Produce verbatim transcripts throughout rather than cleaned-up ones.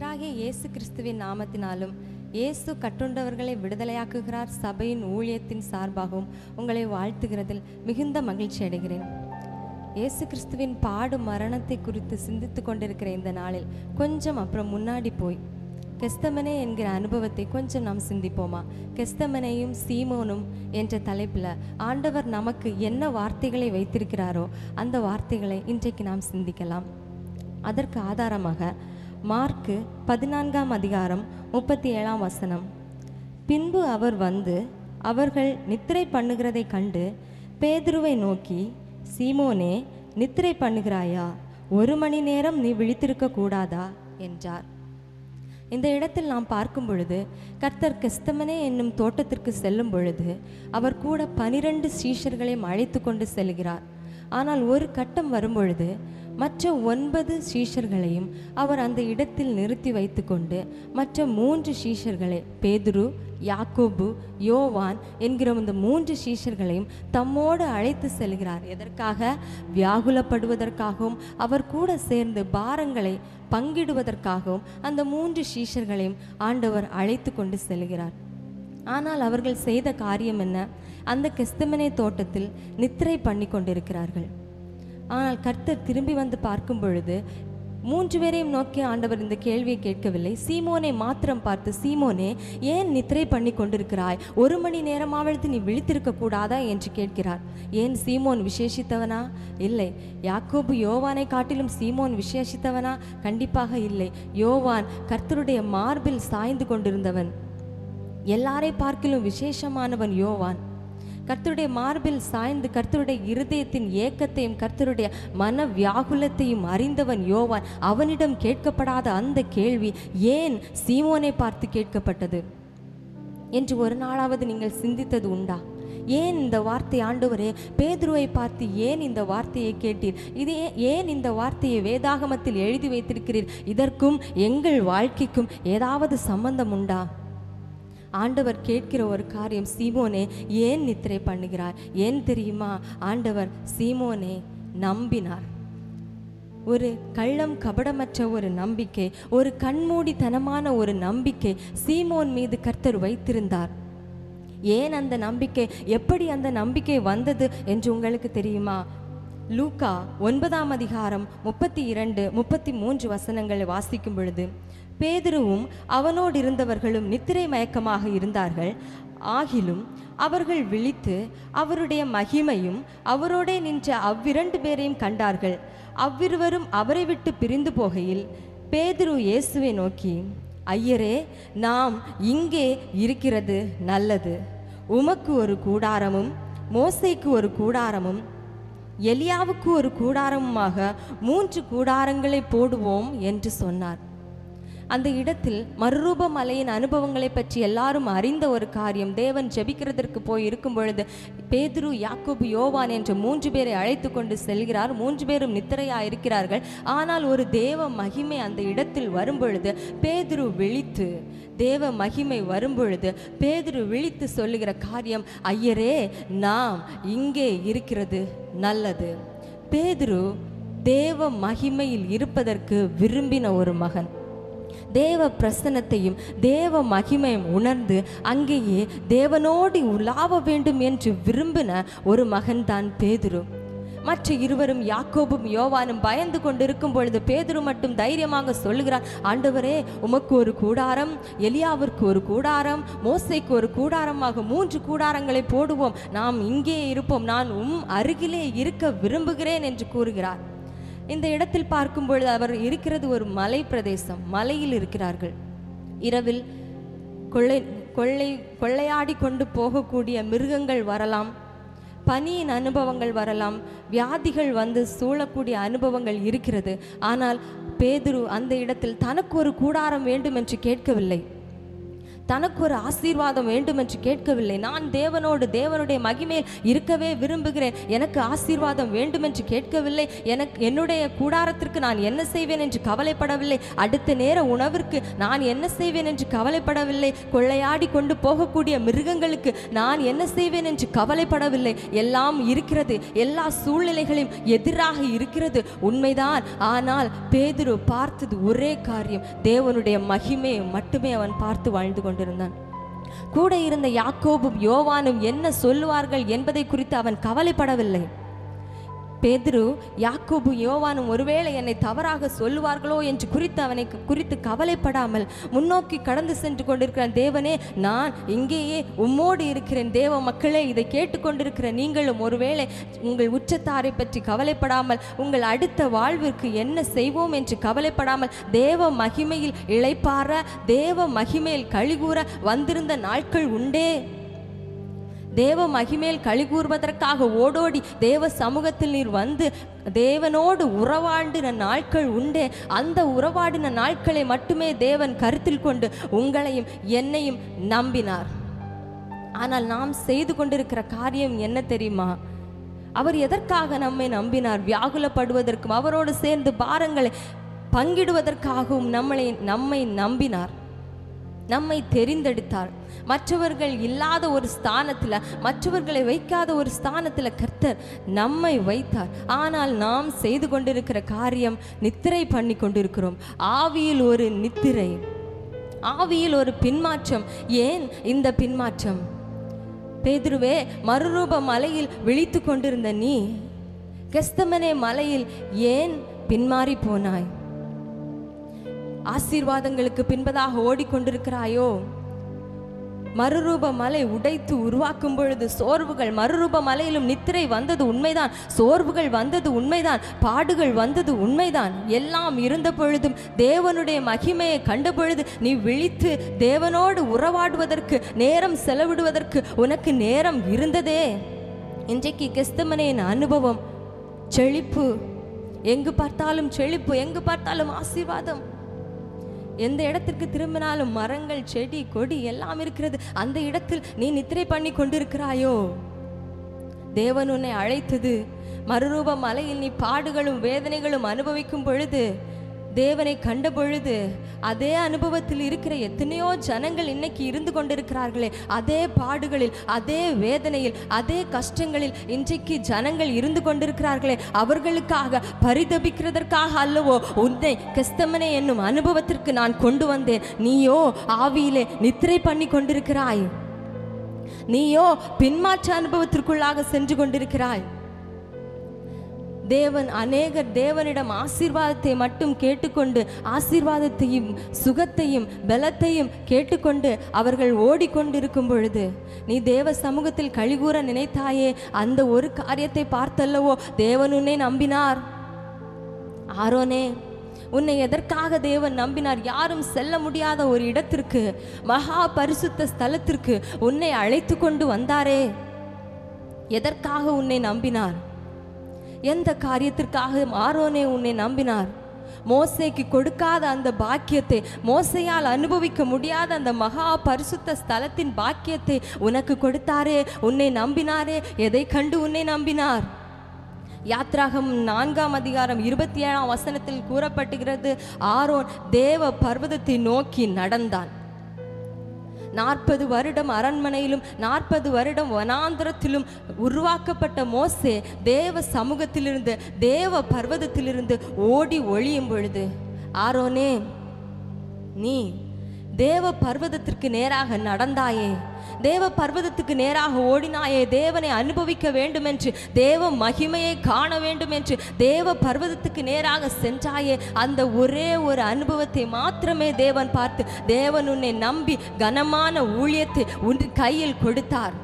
கர்த்தராகிய இயேசு கிறிஸ்துவின் நாமத்தினாலும் இயேசு கட்டுண்டவர்களை விடுதலையாக்குகிறார் சபையின் ஊழியத்தின் சார்பாகவும் உங்களை வாழ்த்துகிறதில் மிகுந்த மகிழ்ச்சி அடைகிறேன். இயேசு கிறிஸ்துவின் பாடு மரணத்தை குறித்து சிந்தித்து கொண்டிருக்கிற இந்த நாளில் கொஞ்சம் அப்புறம் முன்னாடி போய் கெஸ்தமனே என்கிற அனுபவத்தை கொஞ்சம் நாம் சிந்திப்போமா? கெஸ்தமனையும் சீமோனும் என்ற தலைப்பில் ஆண்டவர் நமக்கு என்ன வார்த்தைகளை வைத்திருக்கிறாரோ அந்த வார்த்தைகளை இன்றைக்கு நாம் சிந்திக்கலாம். அதற்கு ஆதாரமாக மார்க்கு பதினான்காம் அதிகாரம் முப்பத்தி ஏழாம் வசனம். பின்பு அவர் வந்து அவர்கள் நித்திரை பண்ணுகிறதை கண்டு பேதுருவை நோக்கி, சீமோனே, நித்திரை பண்ணுகிறாயா? ஒரு மணி நேரம் நீ விழித்திருக்க கூடாதா என்றார். இந்த இடத்தில் நாம் பார்க்கும் பொழுது கர்த்தர் கெஸ்தமனே என்னும் தோட்டத்திற்கு செல்லும் பொழுது அவர் கூட பனிரெண்டு சீஷர்களையும் அழைத்து கொண்டு செல்கிறார். ஆனால் ஒரு கட்டம் வரும்பொழுது மற்ற ஒன்பது சீஷர்களையும் அவர் அந்த இடத்தில் நிறுத்தி வைத்து கொண்டு மற்ற மூன்று சீஷர்களை, பேதுரு, யாக்கோபு, யோவான் என்கிற இந்த மூன்று சீஷர்களையும் தம்மோடு அழைத்து செல்கிறார். எதற்காக? வியாகுலப்படுவதற்காகவும் அவர் கூட சேர்ந்து பாரங்களை பங்கிடுவதற்காகவும் அந்த மூன்று சீஷர்களையும் ஆண்டவர் அழைத்து கொண்டு செல்கிறார். ஆனால் அவர்கள் செய்த காரியம் என்ன? அந்த கெஸ்தமனே தோட்டத்தில் நித்திரை பண்ணி கொண்டிருக்கிறார்கள். ஆனால் கர்த்தர் திரும்பி வந்து பார்க்கும் பொழுது மூன்று பேரையும் நோக்கி ஆண்டவர் இந்த கேள்வியை கேட்கவில்லை. சீமோனை மாத்திரம் பார்த்து, சீமோனே, ஏன் நித்திரை பண்ணி கொண்டிருக்கிறாய்? ஒரு மணி நேரமாவது நீ விழித்திருக்க கூடாதா என்று கேட்கிறார். ஏன் சீமோன் விசேஷித்தவனா? இல்லை. யாக்கோபு யோவானை காட்டிலும் சீமோன் விசேஷித்தவனா? கண்டிப்பாக இல்லை. யோவான் கர்த்தருடைய மார்பில் சாய்ந்து கொண்டிருந்தவன். எல்லாரை பார்க்கிலும் விசேஷமானவன் யோவான். கர்த்தருடைய மார்பில் சாய்ந்து கர்த்தருடைய இருதயத்தின் ஏக்கத்தையும் கர்த்தருடைய மன வியாகுலத்தையும் அறிந்தவன் யோவான். அவனிடம் கேட்கப்படாத அந்த கேள்வி ஏன் சீமோனை பார்த்து கேட்கப்பட்டது என்று ஒரு நாளாவது நீங்கள் சிந்தித்தது உண்டா? ஏன் இந்த வார்த்தை ஆண்டவரே பேதுருவை பார்த்து ஏன் இந்த வார்த்தையை கேட்டீர்? இதே ஏன் இந்த வார்த்தையை வேதாகமத்தில் எழுதி வைத்திருக்கிறீர்? இதற்கும் எங்கள் வாழ்க்கைக்கும் ஏதாவது சம்பந்தம் உண்டா? ஆண்டவர் கேட்கிற ஒரு காரியம், சீமோனே, ஏன் நித்திரை பண்ணுகிறார்? ஏன் தெரியுமா? ஆண்டவர் சீமோனே நம்பினார். ஒரு கள்ளம் கபடமற்ற ஒரு நம்பிக்கை, ஒரு கண்மூடித்தனமான ஒரு நம்பிக்கை சீமோன் மீது கர்த்தர் வைத்திருந்தார். ஏன் அந்த நம்பிக்கை, எப்படி அந்த நம்பிக்கை வந்தது என்று உங்களுக்கு தெரியுமா? லூக்கா ஒன்பதாம் அதிகாரம் முப்பத்தி இரண்டு முப்பத்தி மூன்று வசனங்களை வாசிக்கும் பொழுது, பேதுருவும் அவனோடு இருந்தவர்களும் நித்திரை மயக்கமாக இருந்தார்கள். ஆகிலும் அவர்கள் விழித்து அவருடைய மகிமையும் அவரோடே நின்ற அவ்விரண்டு பேரையும் கண்டார்கள். அவ்விருவரும் அவரை விட்டு பிரிந்து போகையில் பேதுரு இயேசுவை நோக்கி, ஐயரே, நாம் இங்கே இருக்கிறது நல்லது. உமக்கு ஒரு கூடாரமும் மோசேக்கு ஒரு கூடாரமும் எலியாவுக்கு ஒரு கூடாரமுமாக மூன்று கூடாரங்களை போடுவோம் என்று சொன்னார். அந்த இடத்தில் மறுரூப மலையின் அனுபவங்களை பற்றி எல்லாரும் அறிந்த ஒரு காரியம். தேவன் ஜெபிக்கிறதற்கு போய் இருக்கும் பொழுது பேதுரு, யாக்கோபு, யோவான் என்ற மூன்று பேரை அழைத்து கொண்டு செல்கிறார். மூன்று பேரும் நித்திரையா இருக்கிறார்கள். ஆனால் ஒரு தேவ மகிமை அந்த இடத்தில் வரும்பொழுது பேதுரு விழித்து, தேவ மகிமை வரும்பொழுது பேதுரு விழித்து சொல்லுகிற காரியம், ஐயரே, நாம் இங்கே இருக்கிறது நல்லது. பேதுரு தேவ மகிமையில் இருப்பதற்கு விரும்பின ஒரு மகன். தேவ பிரசன்னத்தையும் தேவ மகிமையும் உணர்ந்து அங்கேயே தேவனோடு உலாவ வேண்டும் என்று விரும்பின ஒரு மகன்தான் பேதுரு. மற்ற இருவரும் யாக்கோபும் யோவானும் பயந்து கொண்டிருக்கும் பொழுது பேதுரு மட்டும் தைரியமாக சொல்லுகிறார், ஆண்டவரே, உமக்கு ஒரு கூடாரம், எலியாவிற்கு ஒரு கூடாரம், மோசேக்கு ஒரு கூடாரமாக மூன்று கூடாரங்களை போடுவோம். நாம் இங்கே இருப்போம். நான் உம் அருகிலே இருக்க விரும்புகிறேன் என்று கூறுகிறார். இந்த இடத்தில் பார்க்கும் பொழுது அவர் இருக்கிறது ஒரு மலை பிரதேசம். மலையில் இருக்கிறார்கள். இரவில் கொள்ளை கொள்ளை கொள்ளையாடி கொண்டு போகக்கூடிய மிருகங்கள் வரலாம், பனியின் அனுபவங்கள் வரலாம், வியாதிகள் வந்து சூழக்கூடிய அனுபவங்கள் இருக்கிறது. ஆனால் பேதுரு அந்த இடத்தில் தனக்கு ஒரு கூடாரம் வேண்டும் என்று கேட்கவில்லை. தனக்கு ஒரு ஆசீர்வாதம் வேண்டும் என்று கேட்கவில்லை. நான் தேவனோடு தேவனுடைய மகிமையில் இருக்கவே விரும்புகிறேன், எனக்கு ஆசீர்வாதம் வேண்டும் என்று கேட்கவில்லை. எனக்கு என்னுடைய கூடாரத்திற்கு நான் என்ன செய்வேன் என்று கவலைப்படவில்லை. அடுத்த நேர உணவிற்கு நான் என்ன செய்வேன் என்று கவலைப்படவில்லை. கொள்ளையாடி கொண்டு போகக்கூடிய மிருகங்களுக்கு நான் என்ன செய்வேன் என்று கவலைப்படவில்லை. எல்லாம் இருக்கிறது, எல்லா சூழ்நிலைகளையும் எதிராக இருக்கிறது, உண்மைதான். ஆனால் பேதுரு பார்த்தது ஒரே காரியம், தேவனுடைய மகிமையை மட்டுமே அவன் பார்த்து வாழ்ந்து கொண்டு இருந்தான். கூட இருந்த யாக்கோபும் யோவானும் என்ன சொல்லுவார்கள் என்பதை குறித்து அவன் கவலைப்படவில்லை. பேதுரு யாக்கோபு யோவானும் ஒருவேளை என்னை தவறாக சொல்லுவார்களோ என்று குறித்து அவனை குறித்து கவலைப்படாமல் முன்னோக்கி கடந்து சென்று கொண்டிருக்கிறேன். தேவனே, நான் இங்கேயே உம்மோடு இருக்கிறேன். தேவ மக்களே, இதை கேட்டுக்கொண்டிருக்கிற நீங்களும் ஒருவேளை உங்கள் உச்சத்தாரை பற்றி கவலைப்படாமல், உங்கள் அடுத்த வாழ்விற்கு என்ன செய்வோம் என்று கவலைப்படாமல், தேவ மகிமையில் இளைப்பாற, தேவ மகிமையில் கழிகூற வந்திருந்த நாட்கள் உண்டே. தேவ மகிமேல் களி கூறுவதற்காக ஓடோடி தேவ சமூகத்தில் நீர் வந்து தேவனோடு உறவாடின நாட்கள் உண்டே. அந்த உறவாடின நாட்களை மட்டுமே தேவன் கருத்தில் கொண்டு உங்களையும் என்னையும் நம்பினார். ஆனால் நாம் செய்து கொண்டிருக்கிற காரியம் என்ன தெரியுமா? அவர் எதற்காக நம்மை நம்பினார்? வியாகுலப்படுவதற்கும் அவரோடு சேர்ந்து பாரங்களை பங்கிடுவதற்காகவும் நம்மளை நம்மை நம்பினார், நம்மை தெரிந்தெடுத்தார். மற்றவர்கள் இல்லாத ஒரு ஸ்தானத்தில், மற்றவர்களை வைக்காத ஒரு ஸ்தானத்தில் கர்த்தர் நம்மை வைத்தார். ஆனால் நாம் செய்து கொண்டிருக்கிற காரியம், நித்திரை பண்ணி கொண்டிருக்கிறோம். ஆவியில் ஒரு நித்திரை, ஆவியில் ஒரு பின்மாற்றம். ஏன் இந்த பின்மாற்றம்? பேதுருவே, மறுரூப மலையில் விழித்து கொண்டிருந்த நீ கெஸ்தமனே மலையில் ஏன் பின்மாறி போனாய்? ஆசீர்வாதங்களுக்கு பின்பதாக ஓடிக்கொண்டிருக்கிறாயோ? மறுரூப மலை உடைத்து உருவாக்கும் பொழுது சோர்வுகள், மறுரூப மலையிலும் நித்திரை வந்தது உண்மைதான், சோர்வுகள் வந்தது உண்மைதான், பாடுகள் வந்தது உண்மைதான். எல்லாம் இருந்த பொழுதும் தேவனுடைய மகிமையை கண்ட பொழுது நீ விழித்து தேவனோடு உறவாடுவதற்கு, நேரம் செலவிடுவதற்கு உனக்கு நேரம் இருந்ததே. இன்றைக்கு கெஸ்தமனேயின் அனுபவம் செழிப்பு, எங்கு பார்த்தாலும் செழிப்பு, எங்கு பார்த்தாலும் ஆசீர்வாதம். எந்த இடத்திற்கு திரும்பினாலும் மரங்கள், செடி, கொடி எல்லாம் இருக்கிறது. அந்த இடத்தில் நீ நித்திரை பண்ணி கொண்டிருக்கிறாயோ? தேவன் உன்னை அழைத்தது மறுரூப மலையில் நீ பாடுகளும் வேதனைகளும் அனுபவிக்கும் பொழுது, தேவனை கண்ட பொழுது, அதே அனுபவத்தில் இருக்கிற எத்தனையோ ஜனங்கள் இன்னைக்கு இருந்து கொண்டிருக்கிறார்களே. அதே பாடுகளில், அதே வேதனையில், அதே கஷ்டங்களில் இன்றைக்கு ஜனங்கள் இருந்து கொண்டிருக்கிறார்களே. அவர்களுக்காக பரிதபிக்கிறதற்காக அல்லவோ உன்னை கெஸ்தமனே என்னும் அனுபவத்திற்கு நான் கொண்டு வந்தேன். நீயோ ஆவியிலே நித்திரை பண்ணி கொண்டிருக்கிறாய். நீயோ பின்மாற்ற அனுபவத்திற்குள்ளாக சென்று கொண்டிருக்கிறாய். தேவன் அநேகர் தேவனிடம் ஆசீர்வாதத்தை மட்டும் கேட்டுக்கொண்டு, ஆசீர்வாதத்தையும் சுகத்தையும் பலத்தையும் கேட்டுக்கொண்டு அவர்கள் ஓடிக்கொண்டிருக்கும் பொழுது, நீ தேவ சமூகத்தில் கழிகூற நினைத்தாயே, அந்த ஒரு காரியத்தை பார்த்தல்லவோ தேவன் உன்னை நம்பினார். ஆரோனே, உன்னை எதற்காக தேவன் நம்பினார்? யாரும் செல்ல முடியாத ஒரு இடத்திற்கு, மகா பரிசுத்த ஸ்தலத்திற்கு உன்னை அழைத்து கொண்டு வந்தாரே. எதற்காக உன்னை நம்பினார்? எந்த காரியத்திற்காக ஆரோனே உன்னை நம்பினார்? மோசேக்கு கொடுக்காத அந்த பாக்கியத்தை, மோசையால் அனுபவிக்க முடியாத அந்த மகா பரிசுத்த ஸ்தலத்தின் பாக்கியத்தை உனக்கு கொடுத்தாரே. உன்னை நம்பினாரே. எதை கண்டு உன்னை நம்பினார்? யாத்ராகம் நான்காம் அதிகாரம் இருபத்தி ஏழாம் வசனத்தில் கூறப்பட்டுகிறது, ஆரோன் தேவ பர்வதத்தை நோக்கி நடந்தான். நாற்பது வருடம் அரண்மனையிலும் நாற்பது வருடம் வனாந்திரத்திலும் உருவாக்கப்பட்ட மோசே தேவ சமூகத்திலிருந்து, தேவ பர்வதத்திலிருந்து ஓடி ஒளியும் பொழுது, ஆரோனே, நீ தேவ பர்வதத்திற்கு நேராக நடந்தாயே, தேவ பர்வதத்துக்கு நேராக ஓடினாயே. தேவனை அனுபவிக்க வேண்டும் என்று, தேவ மகிமையை காண வேண்டும் என்று தேவ பர்வதத்துக்கு நேராக சென்றாயே. அந்த ஒரே ஒரு அனுபவத்தை மாத்திரமே தேவன் பார்த்து, தேவன் உன்னை நம்பி கனமான ஊழியத்தை உன் கையில் கொடுத்தார்.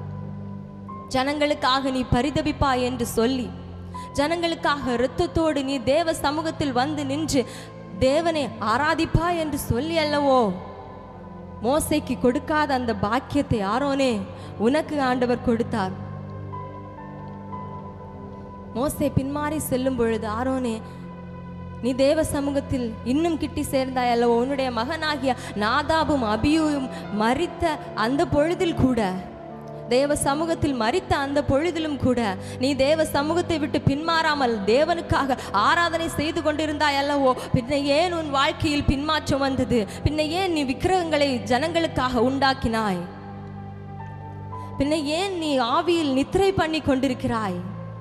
ஜனங்களுக்காக நீ பரிதபிப்பாய் என்று சொல்லி, ஜனங்களுக்காக இரத்தத்தோடு நீ தேவ சமூகத்தில் வந்து நின்று தேவனை ஆராதிப்பா என்று சொல்லி அல்லவோ மோசேக்கு கொடுக்காத அந்த பாக்கியத்தை ஆரோனே உனக்கு ஆண்டவர் கொடுத்தார். மோசே பின்மாறி செல்லும் பொழுது, ஆரோனே நீ தேவ சமூகத்தில் இன்னும் கிட்டி சேர்ந்தாய் அல்லவோ? உன்னுடைய மகனாகிய நாதாபும் அபியூயும் மரித்த அந்த பொழுதில் கூட, தேவ சமூகத்தில் மரித்த அந்த பொழுதிலும் கூட நீ தேவ சமூகத்தை விட்டு பின்மாறாமல் தேவனுக்காக ஆராதனை செய்து கொண்டிருந்தாய் அல்லவோ? பின்ன ஏன் உன் வாழ்க்கையில் பின்மாற்றம் வந்தது? பின்ன ஏன் நீ விக்கிரகங்களை ஜனங்களுக்காக உண்டாக்கினாய்? பின்ன ஏன் நீ ஆவியில் நித்திரை பண்ணி கொண்டிருக்கிறாய்?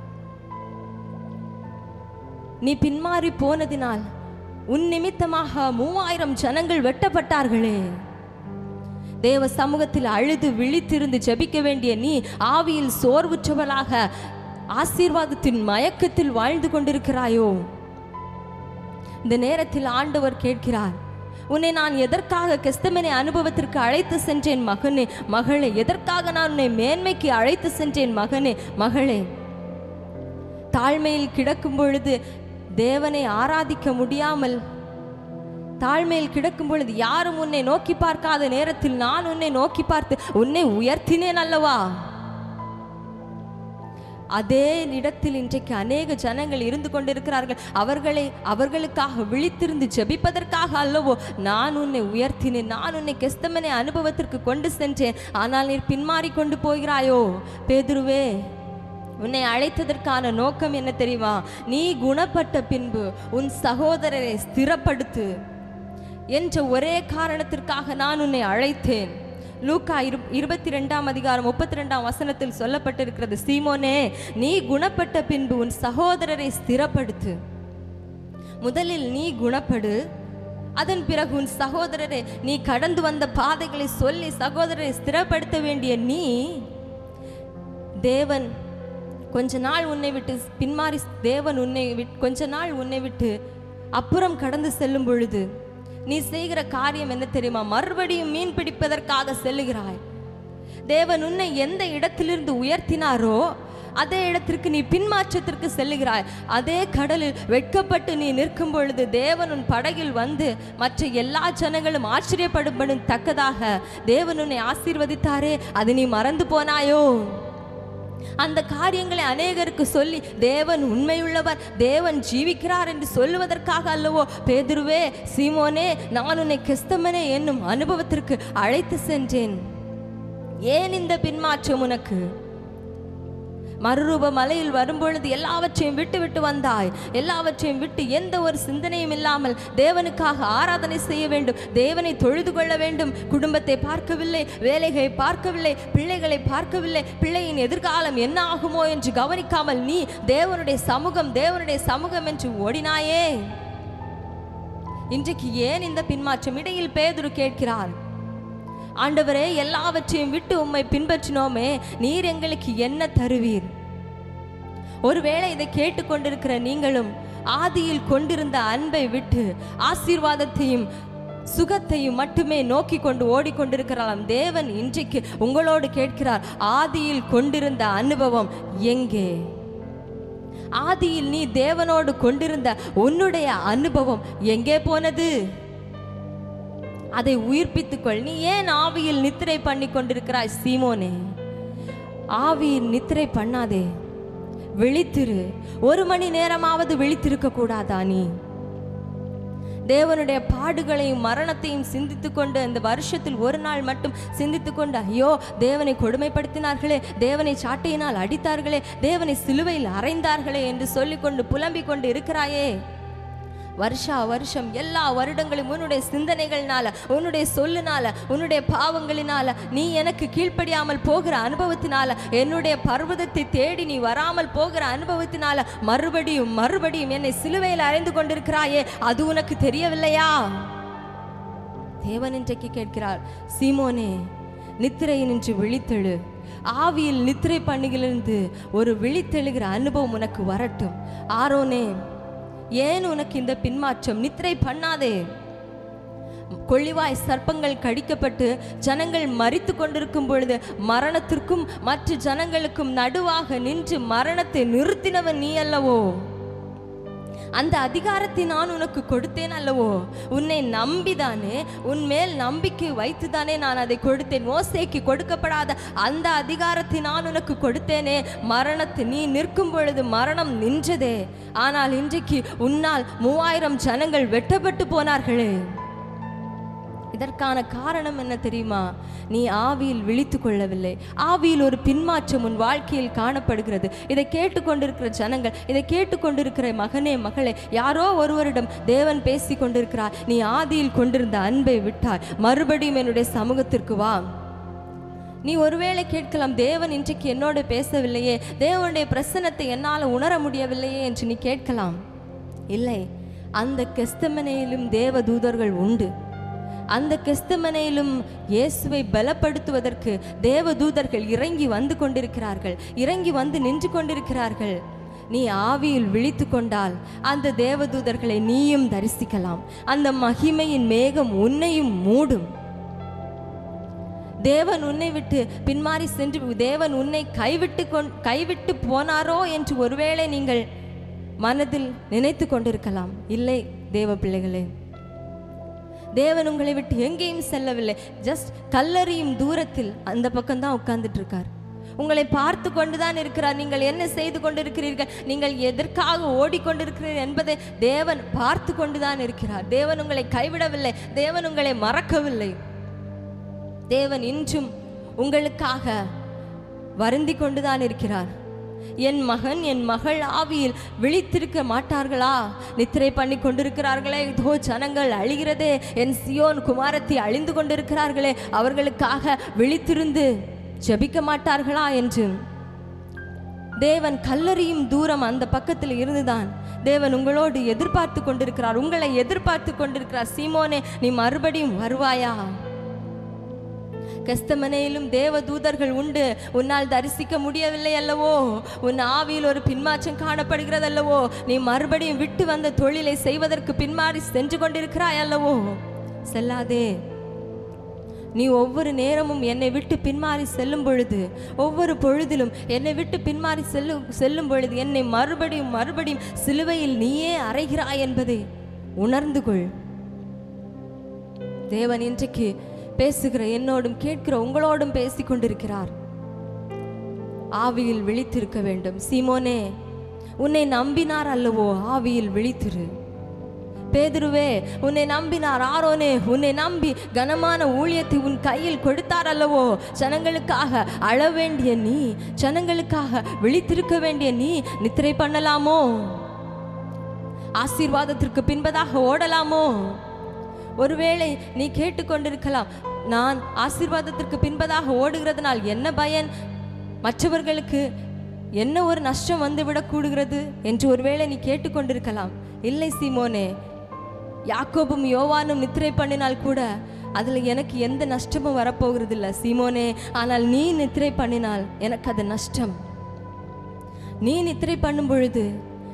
நீ பின்மாறி போனதினால் உன் நிமித்தமாக மூவாயிரம் ஜனங்கள் வெட்டப்பட்டார்களே. தேவ சமூகத்தில் அழுது விழித்திருந்து ஜெபிக்க வேண்டிய நீ ஆவியில் சோர்வுற்றவளாக ஆசீர்வாதத்தின் மயக்கத்தில் வாழ்ந்து கொண்டிருக்கிறாயோ? இந்த நேரத்தில் ஆண்டவர் கேட்கிறார், உன்னை நான் எதற்காக கெஸ்தமனே அனுபவத்திற்கு அழைத்து சென்றேன் மகனே, மகளே? எதற்காக நான் உன்னை மேன்மைக்கு அழைத்து சென்றேன் மகனே, மகளே? தாழ்மையில் கிடக்கும் பொழுது தேவனை ஆராதிக்க முடியாமல், தாழ்மையில் கிடக்கும் பொழுது யாரும் உன்னை நோக்கி பார்க்காத நேரத்தில் நான் உன்னை நோக்கி பார்த்து உன்னை உயர்த்தினேன் அல்லவா? அதே இடத்தில் இன்றைக்கு அநேக ஜனங்கள் இருந்து கொண்டிருக்கிறார்கள். அவர்களை அவர்களுக்காக விழித்திருந்து ஜெபிப்பதற்காக அல்லவோ நான் உன்னை உயர்த்தினேன், நான் உன்னை கெஸ்தமனே அனுபவத்திற்கு கொண்டு சென்றேன். ஆனால் நீ பின்மாறி கொண்டு போகிறாயோ? பேதுருவே, உன்னை அழைத்ததற்கான நோக்கம் என்ன தெரியுமா? நீ குணப்பட்ட பின்பு உன் சகோதரரை ஸ்திரப்படுத்து என்ற ஒரே காரணத்திற்காக நான் உன்னை அழைத்தேன். லூக்கா இரு இருபத்தி ரெண்டாம் அதிகாரம் முப்பத்தி ரெண்டாம் வசனத்தில் சொல்லப்பட்டிருக்கிறது, சீமோனே, நீ குணப்பட்ட பின்பு உன் சகோதரரை ஸ்திரப்படுத்து. முதலில் நீ குணப்படு, அதன் பிறகு உன் சகோதரரை, நீ கடந்து வந்த பாதைகளை சொல்லி சகோதரரை ஸ்திரப்படுத்த வேண்டிய நீ, தேவன் கொஞ்ச நாள் உன்னை விட்டு பின்மாறி, தேவன் உன்னை விட்டு கொஞ்ச நாள் உன்னை விட்டு அப்புறம் கடந்து செல்லும் பொழுது நீ செய்கிற காரியம் என்ன தெரியுமா? மறுபடியும் மீன் பிடிப்பதற்காக செல்லுகிறாய். தேவன் உன்னை எந்த இடத்திலிருந்து உயர்த்தினாரோ அதே இடத்திற்கு நீ பின்மாற்றத்திற்கு செல்லுகிறாய். அதே கடலில் வெட்கப்பட்டு நீ நிற்கும் பொழுது தேவன் உன் படகில் வந்து மற்ற எல்லா ஜனங்களும் ஆச்சரியப்படும் தக்கதாக தேவன் உன்னை ஆசீர்வதித்தாரே, அது நீ மறந்து போனாயோ? அந்த காரியங்களை அநேகருக்கு சொல்லி தேவன் உண்மையுள்ளவர், தேவன் ஜீவிக்கிறார் என்று சொல்லுவதற்காக அல்லவோ? பேதுருவே, சீமோனே, நான் உன்னை கெஸ்தமனே என்னும் அனுபவத்திற்கு அழைத்து சென்றேன். ஏன் இந்த பின்மாற்றம் உனக்கு? மறுரூப மலையில் வரும்பொழுது எல்லாவற்றையும் விட்டு விட்டு வந்தாய். எல்லாவற்றையும் விட்டு எந்த ஒரு சிந்தனையும் இல்லாமல் தேவனுக்காக ஆராதனை செய்ய வேண்டும், தேவனை தொழுது கொள்ள வேண்டும். குடும்பத்தை பார்க்கவில்லை, வேலைகளை பார்க்கவில்லை, பிள்ளைகளை பார்க்கவில்லை, பிள்ளையின் எதிர்காலம் என்ன ஆகுமோ என்று கவனிக்காமல் நீ தேவனுடைய சமூகம் தேவனுடைய சமூகம் என்று ஓடினாயே. இன்றைக்கு ஏன் இந்த பின்மாற்றம்? இடையில் பேதுரு கேட்கிறார், ஆண்டவரே, எல்லாவற்றையும் விட்டு உம்மை பின்பற்றினோமே, நீர் எங்களுக்கு என்ன தருவீர்? ஒருவேளை இதை கேட்டுக்கொண்டிருக்கிற நீங்களும் ஆதியில் கொண்டிருந்த அன்பை விட்டு ஆசீர்வாதத்தையும் சுகத்தையும் மட்டுமே நோக்கி கொண்டு ஓடிக்கொண்டிருக்கிறாராம். தேவன் இன்றைக்கு உங்களோடு கேட்கிறார், ஆதியில் கொண்டிருந்த அனுபவம் எங்கே? ஆதியில் நீ தேவனோடு கொண்டிருந்த உன்னுடைய அனுபவம் எங்கே போனது? அதை உயிர்ப்பித்துக்கொள். நீ ஏன் ஆவியில் நித்திரை பண்ணி கொண்டிருக்கிறாய்? சீமோனே, ஆவியில் நித்திரை பண்ணாதே, விழித்திரு. ஒரு மணி நேரமாவது விழித்திருக்க கூடாதா? நீ தேவனுடைய பாடுகளையும் மரணத்தையும் சிந்தித்து கொண்டு அந்த வருஷத்தில் ஒரு நாள் மட்டும் சிந்தித்து கொண்டு, ஐயோ தேவனை கொடுமைப்படுத்தினார்களே, தேவனை சாட்டையினால் அடித்தார்களே, தேவனை சிலுவையில் அறைந்தார்களே என்று சொல்லிக்கொண்டு புலம்பிக் கொண்டு இருக்கிறாயே. வருஷா வருஷம் எல்லா வருடங்களும் உன்னுடைய சிந்தனைகள்னால, உன்னுடைய சொல்லுனால, உன்னுடைய பாவங்களினால, நீ எனக்கு கீழ்ப்படியாமல் போகிற அனுபவத்தினால, என்னுடைய பர்வதத்தை தேடி நீ வராமல் போகிற அனுபவத்தினால மறுபடியும் மறுபடியும் என்னை சிலுவையில் அறைந்து கொண்டிருக்கிறாயே, அது உனக்கு தெரியவில்லையா? தேவன் இன்றைக்கு கேட்கிறார், சீமோனே, நித்திரையை நின்று விழித்தெழு. ஆவியில் நித்திரை பண்ணுகிலிருந்து ஒரு விழித்தெழுகிற அனுபவம் உனக்கு வரட்டும். ஆரோனே, ஏன் உனக்கு இந்த பின்மாற்றம்? நித்திரை பண்ணாதே. கொள்ளிவாய் சர்ப்பங்கள் கடிக்கப்பட்டு ஜனங்கள் மரித்து கொண்டிருக்கும் பொழுது மரணத்திற்கும் மற்ற ஜனங்களுக்கும் நடுவாக நின்று மரணத்தை நிறுத்தினவன் நீ அல்லவோ? அந்த அதிகாரத்தை நான் உனக்கு கொடுத்தேன் அல்லவோ, உன்னை நம்பிதானே, உன்மேல் நம்பிக்கை வைத்துதானே நான் அதை கொடுத்தேன். மோசேக்கு கொடுக்கப்படாத அந்த அதிகாரத்தை நான் உனக்கு கொடுத்தேனே. மரணத்தை நீ நிற்கும் பொழுது மரணம் நின்றதே, ஆனால் இன்றைக்கு உன்னால் மூவாயிரம் ஜனங்கள் வெட்டப்பட்டு போனார்களே. இதற்கான காரணம் என்ன தெரியுமா? நீ ஆவியில் விழித்து கொள்ளவில்லை. ஆவியில் ஒரு பின்மாற்றம் உன் வாழ்க்கையில் காணப்படுகிறது. இதை கேட்டுக்கொண்டிருக்கிற ஜனங்கள், இதை கேட்டுக்கொண்டிருக்கிற மகனே மகளே, யாரோ ஒருவரிடம் தேவன் பேசி கொண்டிருக்கிறார். நீ ஆதியில் கொண்டிருந்த அன்பை விட்டாய், மறுபடியும் என்னுடைய சமூகத்திற்கு வா. நீ ஒருவேளை கேட்கலாம், தேவன் இன்றைக்கு என்னோடு பேசவில்லையே, தேவனுடைய பிரசன்னத்தை என்னால் உணர முடியவில்லையே என்று நீ கேட்கலாம். இல்லை, அந்த கெஸ்தமனையிலும் தேவ தூதர்கள் உண்டு. அந்த கெஸ்தமனையிலும் இயேசுவை பலப்படுத்துவதற்கு தேவ தூதர்கள் இறங்கி வந்து கொண்டிருக்கிறார்கள், இறங்கி வந்து நின்று கொண்டிருக்கிறார்கள். நீ ஆவியில் விழித்து கொண்டால் அந்த தேவ தூதர்களை நீயும் தரிசிக்கலாம். அந்த மகிமையின் மேகம் உன்னையும் மூடும். தேவன் உன்னை விட்டு பின்மாறி சென்று, தேவன் உன்னை கைவிட்டு கொண் கைவிட்டு போனாரோ என்று ஒருவேளை நீங்கள் மனதில் நினைத்து கொண்டிருக்கலாம். இல்லை தேவ பிள்ளைகளே, தேவன் உங்களை விட்டு எங்கேயும் செல்லவில்லை. ஜஸ்ட் கல்லறியும் தூரத்தில் அந்த பக்கம்தான் உட்கார்ந்துட்டு இருக்கார். உங்களை பார்த்து கொண்டுதான் இருக்கிறார். நீங்கள் என்ன செய்து கொண்டிருக்கிறீர்கள், நீங்கள் எதற்காக ஓடிக்கொண்டிருக்கிறீர்கள் என்பதை தேவன் பார்த்து கொண்டுதான் இருக்கிறார். தேவன் உங்களை கைவிடவில்லை, தேவன் உங்களை மறக்கவில்லை. தேவன் இன்றும் உங்களுக்காக வருந்தி கொண்டுதான் இருக்கிறார். என் மகன் என் மகள் ஆவியில் விழித்திருக்க மாட்டார்களா? நித்திரை பண்ணி கொண்டிருக்கிறார்களே, இதோ ஜனங்கள் அழிகிறதே, என் சியோன் குமாரத்தி அழிந்து கொண்டிருக்கிறார்களே, அவர்களுக்காக விழித்திருந்து ஜெபிக்க மாட்டார்களா என்று தேவன் கல்லறியும் தூரம் அந்த பக்கத்தில் இருந்துதான் தேவன் உங்களோடு எதிர்பார்த்து கொண்டிருக்கிறார், உங்களை எதிர்பார்த்து கொண்டிருக்கிறார். சீமோனே, நீ மறுபடியும் வருவாயா? கெஸ்தமனையிலும் தேவ தூதர்கள் உண்டு. உன்னால் தரிசிக்க முடியவில்லை அல்லவோ, உன் ஆவியில் ஒரு பின்மாற்றம் காணப்படுகிறது அல்லவோ, நீ மறுபடியும் விட்டு வந்த தொழிலை செய்வதற்கு பின்மாறி சென்று கொண்டிருக்கிறாய் அல்லவோ. செல்லாதே. நீ ஒவ்வொரு நேரமும் என்னை விட்டு பின்மாறி செல்லும் பொழுது, ஒவ்வொரு பொழுதிலும் என்னை விட்டு பின்மாறி செல்லும் செல்லும் பொழுது என்னை மறுபடியும் மறுபடியும் சிலுவையில் நீயே அறைகிறாய் என்பதை உணர்ந்து கொள். தேவன் இன்றைக்கு பேசுகிற என்னோடும் கேட்கிற உங்களோடும் பேசிக் கொண்டிருக்கிறார். ஆவியில் விழித்திருக்க வேண்டும். சீமோனே, உன்னை நம்பினார் அல்லவோ, ஆவியில் விழித்திரு. பேதுருவே, உன்னை நம்பினார். ஆரோனே, உன்னை நம்பி கனமான ஊழியத்தை உன் கையில் கொடுத்தார் அல்லவோ. ஜனங்களுக்காக அழ வேண்டிய நீ, ஜனங்களுக்காக விழித்திருக்க வேண்டிய நீ நித்திரை பண்ணலாமோ? ஆசீர்வாதத்திற்கு பின்பதாக ஓடலாமோ? ஒருவேளை நீ கேட்டுக்கொண்டிருக்கலாம், நான் ஆசீர்வாதத்திற்கு பின்பதாக ஓடுகிறதுனால் என்ன பயன், மற்றவர்களுக்கு என்ன ஒரு நஷ்டம் வந்துவிடக் கூடுகிறது என்று ஒருவேளை நீ கேட்டுக்கொண்டிருக்கலாம். இல்லை சீமோனே, யாக்கோபும் யோவானும் நித்திரை பண்ணினால் கூட அதில் எனக்கு எந்த நஷ்டமும் வரப்போகிறது இல்லை சீமோனே. ஆனால் நீ நித்திரை பண்ணினால் எனக்கு அது நஷ்டம். நீ நித்திரை பண்ணும் பொழுது,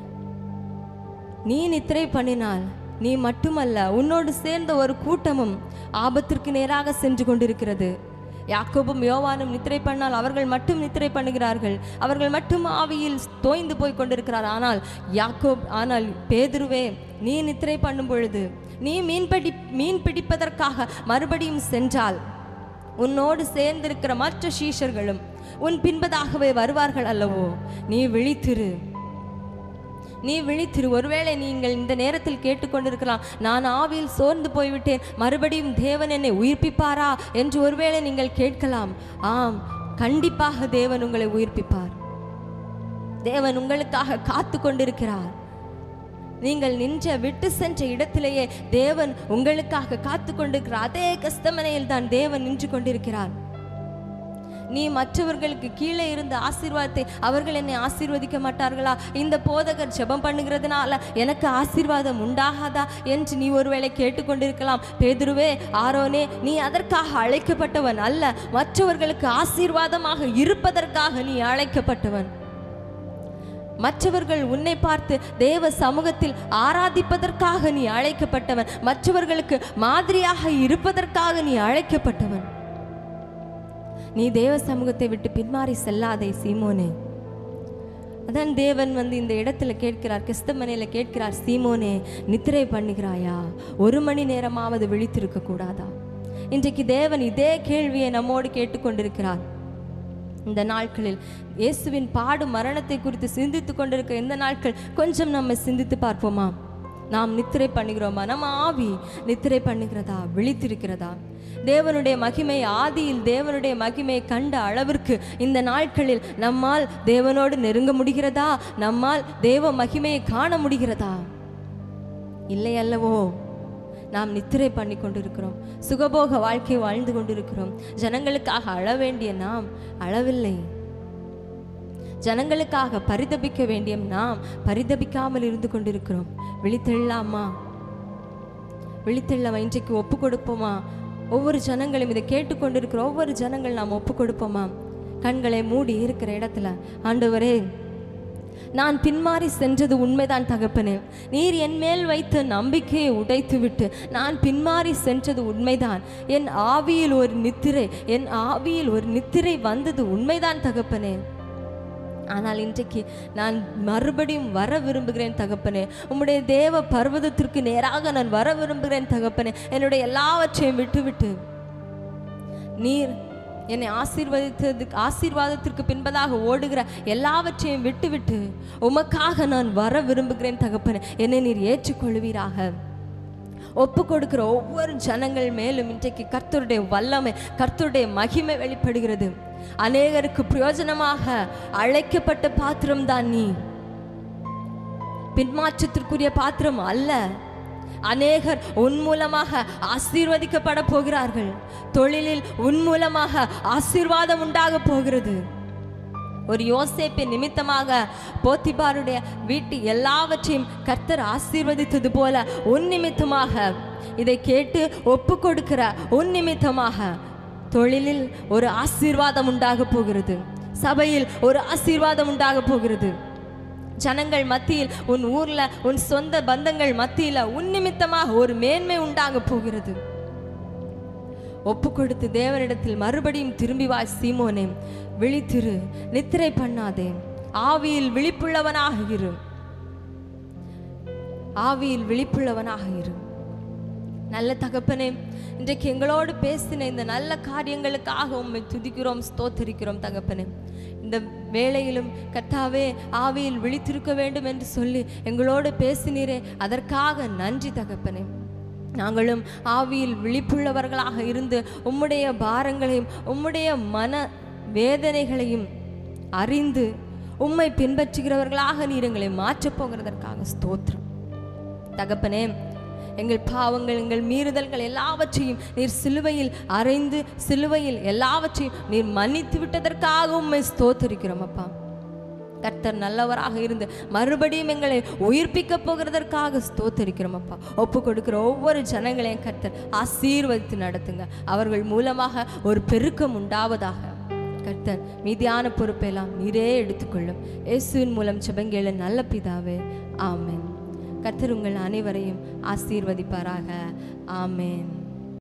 நீ நித்திரை பண்ணினால் நீ மட்டுமல்ல, உன்னோடு சேர்ந்த ஒரு கூட்டமும் ஆபத்திற்கு நேராக சென்று கொண்டிருக்கிறது. யாக்கோபும் யோவானும் நித்திரை பண்ணால் அவர்கள் மட்டும் நித்திரை பண்ணுகிறார்கள், அவர்கள் மட்டும் ஆவியில் தோய்ந்து போய் கொண்டிருக்கிறார். ஆனால் யாக்கோப் ஆனால் பேதுருவே, நீ நித்திரை பண்ணும் பொழுது, நீ மீன்பிடி மீன் பிடிப்பதற்காக மறுபடியும் சென்றால் உன்னோடு சேர்ந்திருக்கிற மற்ற சீஷர்களும் உன் பின்பதாகவே வருவார்கள் அல்லவோ. நீ விழித்திரு, நீ விழித்திரு. ஒருவேளை நீங்கள் இந்த நேரத்தில் கேட்டுக்கொண்டிருக்கலாம், நான் ஆவியில் சோர்ந்து போய்விட்டேன், மறுபடியும் தேவன் என்னை உயிர்ப்பிப்பாரா என்று ஒருவேளை நீங்கள் கேட்கலாம். ஆம், கண்டிப்பாக தேவன் உங்களை உயிர்ப்பிப்பார். தேவன் உங்களுக்காக காத்து கொண்டிருக்கிறார். நீங்கள் நின்ற விட்டு சென்ற இடத்திலேயே தேவன் உங்களுக்காக காத்து கொண்டிருக்கிறார். அதே கெஸ்தமனையில் தான் தேவன் நின்று கொண்டிருக்கிறார். நீ மற்றவர்களுக்கு கீழே இருந்த ஆசீர்வாதத்தை அவர்கள் என்னை ஆசீர்வதிக்க மாட்டார்களா, இந்த போதகர் ஜெபம் பண்ணுகிறதுனால எனக்கு ஆசீர்வாதம் உண்டாகாதா என்று நீ ஒருவேளை கேட்டுக்கொண்டிருக்கலாம். பேதுருவே, ஆரோனே, நீ அதற்காக அழைக்கப்பட்டவன் அல்ல, மற்றவர்களுக்கு ஆசீர்வாதமாக இருப்பதற்காக நீ அழைக்கப்பட்டவன். மற்றவர்கள் உன்னை பார்த்து தேவ சமூகத்தில் ஆராதிப்பதற்காக நீ அழைக்கப்பட்டவன், மற்றவர்களுக்கு மாதிரியாக இருப்பதற்காக நீ அழைக்கப்பட்டவன். நீ தேவ சமூகத்தை விட்டு பின்மாறி செல்லாதே சீமோனே. அதான் தேவன் வந்து இந்த இடத்துல கேட்கிறார், கெஸ்தமனையில் கேட்கிறார், சீமோனே நித்திரை பண்ணுகிறாயா? ஒரு மணி நேரமாவது விழித்திருக்க கூடாதா? இன்றைக்கு தேவன் இதே கேள்வியை நம்மோடு கேட்டுக்கொண்டிருக்கிறார். இந்த நாட்களில் இயேசுவின் பாடு மரணத்தை குறித்து சிந்தித்து கொண்டிருக்கிற இந்த நாட்கள் கொஞ்சம் நம்ம சிந்தித்து பார்ப்போமா? நாம் நித்திரை பண்ணுகிறோமா? நம்ம ஆவி நித்திரை பண்ணுகிறதா, விழித்திருக்கிறதா? தேவனுடைய மகிமை, ஆதியில் தேவனுடைய மகிமையை கண்ட அளவிற்கு இந்த நாட்களில் நம்மால் தேவனோடு நெருங்க முடிகிறதா? நம்மால் தேவ மகிமையை காண முடிகிறதா? இல்லை அல்லவோ? நாம் நித்திரை பண்ணி கொண்டிருக்கிறோம், சுகபோக வாழ்க்கை வாழ்ந்து கொண்டிருக்கிறோம். ஜனங்களுக்காக அழ வேண்டிய நாம் அழவில்லை. ஜனங்களுக்காக பரிதபிக்க வேண்டிய நாம் பரிதபிக்காமல் இருந்து கொண்டிருக்கிறோம். விழித்தெழலாமா? விழித்தெழலாமா? இன்றைக்கு ஒப்பு கொடுப்போமா? ஒவ்வொரு ஜனங்களும் இதை கேட்டுக்கொண்டிருக்கிற ஒவ்வொரு ஜனங்கள் நாம் ஒப்பு கொடுப்போமா? கண்களை மூடி இருக்கிற இடத்துல, ஆண்டவரே, நான் பின்மாறி சென்றது உண்மைதான் தகப்பனே. நீர் என் மேல் வைத்த நம்பிக்கையை உடைத்து விட்டு நான் பின்மாறி சென்றது உண்மைதான். என் ஆவியில் ஒரு நித்திரை என் ஆவியில் ஒரு நித்திரை வந்தது உண்மைதான் தகப்பனே. ஆனால் இன்றைக்கு நான் மறுபடியும் வர விரும்புகிறேன் தகப்பனே. உம்முடைய தேவ பர்வதத்திற்கு நேராக நான் வர விரும்புகிறேன் தகப்பனே. என்னுடைய எல்லாவற்றையும் விட்டுவிட்டு நீர் என்னை ஆசீர்வதித்ததுக்கு ஆசீர்வாதத்திற்கு பின்பதாக ஓடுகிற எல்லாவற்றையும் விட்டுவிட்டு உமக்காக நான் வர விரும்புகிறேன் தகப்பனே. என்னை நீர் ஏற்றுக்கொள்வீராக. ஒப்பு கொடுக்கிற ஒவ்வொரு ஜனங்கள் மேலும் இன்றைக்கு கர்த்தருடைய வல்லமை, கர்த்தருடைய மகிமை வெளிப்படுகிறது. அநேகருக்கு பிரயோஜனமாக அழைக்கப்பட்ட பாத்திரம் தான் நீ, பின்மாற்றத்திற்குரிய பாத்திரம் அல்ல. அநேகர் உன் மூலமாக ஆசீர்வதிக்கப்பட போகிறார்கள். தொழிலில் உன் மூலமாக ஆசீர்வாதம் உண்டாக போகிறது. ஒரு யோசேப்பின் நிமித்தமாக போத்திபாருடைய வீட்டு எல்லாவற்றையும் கர்த்தர் ஆசீர்வதித்தது போல உன் நிமித்தமாக, இதை கேட்டு ஒப்பு கொடுக்கிற உன் நிமித்தமாக தொழிலில் ஒரு ஆசீர்வாதம் உண்டாக போகிறது. சபையில் ஒரு ஆசீர்வாதம் உண்டாக போகிறது. ஜனங்கள் மத்தியில், உன் ஊர்ல, உன் சொந்த பந்தங்கள் மத்தியில உன் நிமித்தமாக ஒரு மேன்மை உண்டாக போகிறது. ஒப்பு கொடுத்து தேவனிடத்தில் மறுபடியும் திரும்பி வா சீமோனே. விழித்திரு, நித்திரை பண்ணாதே. ஆவியில் விழிப்புள்ளவனாக இரு. ஆவியில் விழிப்புள்ளவனாக இரு. நல்ல தகப்பனே, இன்றைக்கு எங்களோடு பேசின இந்த நல்ல காரியங்களுக்காக உம்மை துதிக்கிறோம், ஸ்தோத்திரிக்கிறோம் தகப்பனே. இந்த வேளையிலும் கர்த்தாவே, ஆவியில் விழித்திருக்க வேண்டும் என்று சொல்லி எங்களோடு பேசினீரே, அதற்காக நன்றி தகப்பனே. நாங்களும் ஆவியில் விழிப்புள்ளவர்களாக இருந்து உம்முடைய பாரங்களையும் உம்முடைய மன வேதனைகளையும் அறிந்து உம்மை பின்பற்றுகிறவர்களாக நீர் எங்களை மாற்றப் போகிறதற்காக ஸ்தோத்திரம் தகப்பனே. எங்கள் பாவங்கள், எங்கள் மீறுதல்கள் எல்லாவற்றையும் நீர் சிலுவையில் அறைந்து சிலுவையில் எல்லாவற்றையும் நீர் மன்னித்து விட்டதற்காக உம்மை ஸ்தோத்திரிக்கிறோம் அப்பா. கர்த்தர் நல்லவராக இருந்து மறுபடியும் எங்களை உயிர்ப்பிக்க போகிறதற்காக ஸ்தோத்திரிக்கிறோம் அப்பா. ஒப்பு கொடுக்கிற ஒவ்வொரு ஜனங்களையும் கர்த்தர் ஆசீர்வதித்து நடத்துங்க. அவர்கள் மூலமாக ஒரு பெருக்கம் உண்டாவதாக. கர்த்தர் மீதியான பொறுப்பெல்லாம் நீரே எடுத்துக்கொள்ளும். இயேசுவின் மூலம் ஜெபங்கேள நல்ல பிதாவே, ஆமென். கர்த்தர் உங்கள் அனைவரையும் ஆசீர்வதிப்பாராக. ஆமென்.